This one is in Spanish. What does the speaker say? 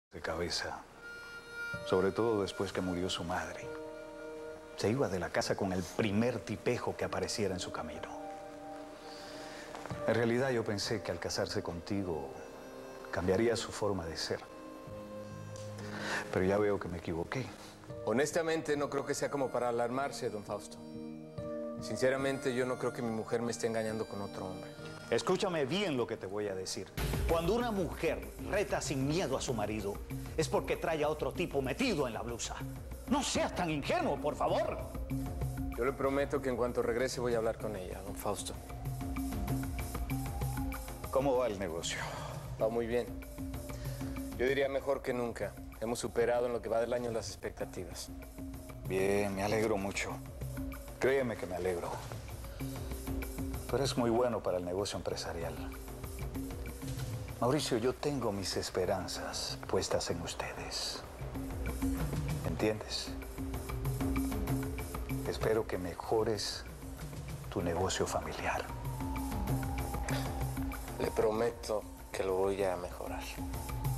de cabeza, sobre todo después que murió su madre. Se iba de la casa con el primer tipejo que apareciera en su camino. En realidad yo pensé que al casarse contigo cambiaría su forma de ser. Pero ya veo que me equivoqué. Honestamente, no creo que sea como para alarmarse, don Fausto. Sinceramente, yo no creo que mi mujer me esté engañando con otro hombre. Escúchame bien lo que te voy a decir. Cuando una mujer reta sin miedo a su marido, es porque trae a otro tipo metido en la blusa. No seas tan ingenuo, por favor. Yo le prometo que en cuanto regrese voy a hablar con ella, don Fausto. ¿Cómo va el negocio? Va muy bien. Yo diría mejor que nunca. Hemos superado en lo que va del año las expectativas. Bien, me alegro mucho. Créeme que me alegro. Pero es muy bueno para el negocio empresarial. Mauricio, yo tengo mis esperanzas puestas en ustedes. ¿Entiendes? Espero que mejores tu negocio familiar. Le prometo que lo voy a mejorar.